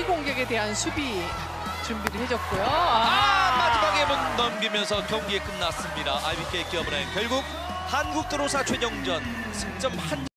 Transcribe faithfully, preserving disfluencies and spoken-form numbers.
공격에 대한 수비 준비를 해줬고요. 아, 아, 마지막에 문 넘기면서 경기 끝났습니다. 아이비케이 기업은행 결국 한국도로사 최종전 승점 한